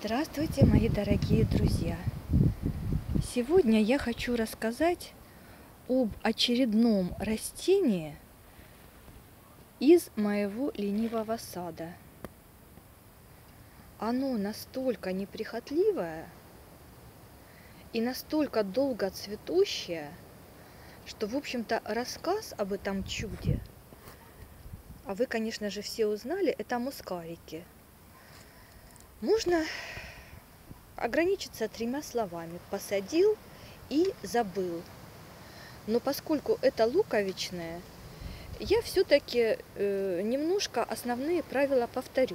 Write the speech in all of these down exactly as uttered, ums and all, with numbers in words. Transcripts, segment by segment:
Здравствуйте, мои дорогие друзья! Сегодня я хочу рассказать об очередном растении из моего ленивого сада. Оно настолько неприхотливое и настолько долго цветущее, что, в общем-то, рассказ об этом чуде, а вы, конечно же, все узнали, это мускарики. Можно ограничиться тремя словами: посадил и забыл. Но поскольку это луковичное, я все-таки э, немножко основные правила повторю.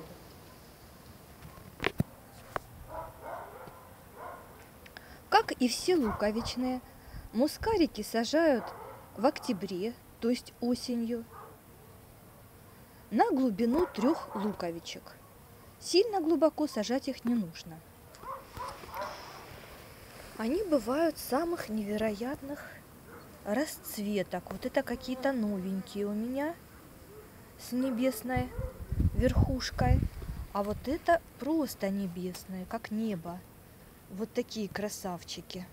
Как и все луковичные, мускарики сажают в октябре, то есть осенью, на глубину трех луковичек. Сильно глубоко сажать их не нужно. Они бывают самых невероятных расцветок. Вот это какие-то новенькие у меня с небесной верхушкой. А вот это просто небесные, как небо. Вот такие красавчики.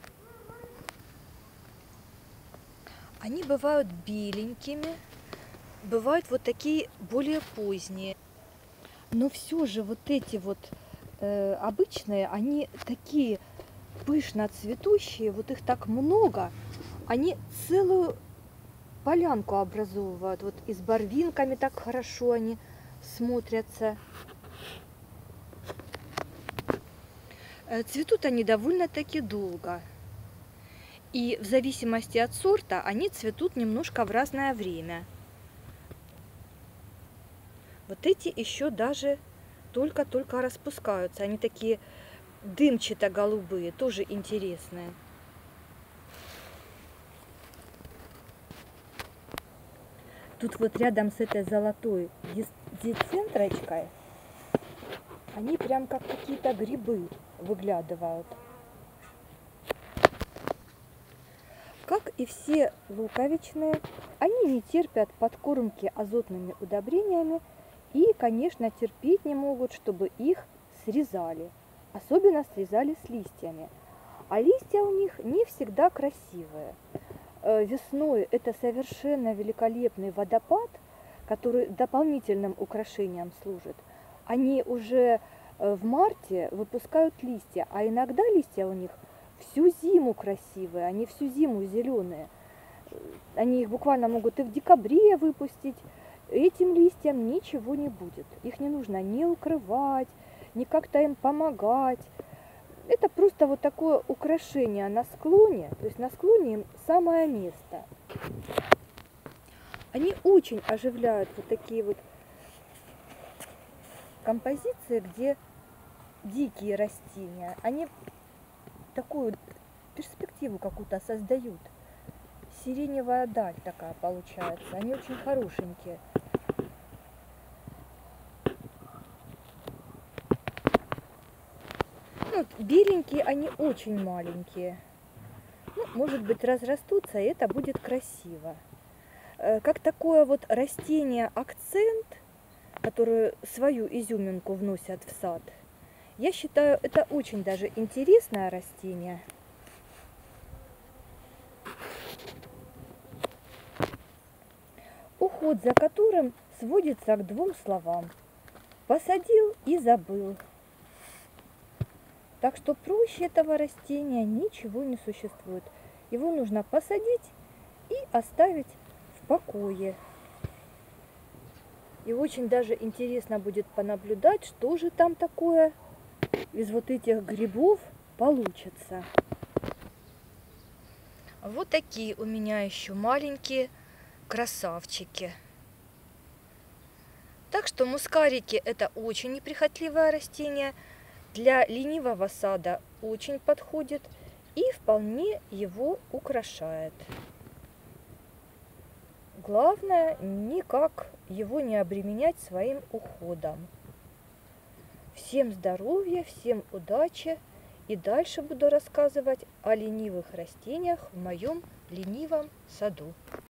Они бывают беленькими, бывают вот такие более поздние. Но все же вот эти вот э, обычные, они такие пышно цветущие, вот их так много, они целую полянку образовывают. Вот и с барвинками так хорошо они смотрятся. Цветут они довольно-таки долго. И в зависимости от сорта они цветут немножко в разное время. Вот эти еще даже только-только распускаются. Они такие дымчато-голубые, тоже интересные. Тут вот рядом с этой золотой децентрочкой они прям как какие-то грибы выглядывают. Как и все луковичные, они не терпят подкормки азотными удобрениями и, конечно, терпеть не могут, чтобы их срезали. Особенно срезали с листьями. А листья у них не всегда красивые. Весной это совершенно великолепный водопад, который дополнительным украшением служит. Они уже в марте выпускают листья, а иногда листья у них всю зиму красивые, они всю зиму зеленые. Они их буквально могут и в декабре выпустить. Этим листьям ничего не будет. Их не нужно ни укрывать, ни как-то им помогать. Это просто вот такое украшение на склоне, то есть на склоне им самое место. Они очень оживляют вот такие вот композиции, где дикие растения. Они такую перспективу какую-то создают. Сиреневая даль такая получается. Они очень хорошенькие. Ну, беленькие, они очень маленькие. Ну, может быть, разрастутся, и это будет красиво. Как такое вот растение-акцент, которое свою изюминку вносят в сад, я считаю, это очень даже интересное растение. Уход за которым сводится к двум словам: посадил и забыл. Так что проще этого растения ничего не существует. Его нужно посадить и оставить в покое. И очень даже интересно будет понаблюдать, что же там такое из вот этих грибов получится. Вот такие у меня еще маленькие красавчики. Так что мускарики — это очень неприхотливое растение. Для ленивого сада очень подходит и вполне его украшает. Главное, никак его не обременять своим уходом. Всем здоровья, всем удачи. И дальше буду рассказывать о ленивых растениях в моем ленивом саду.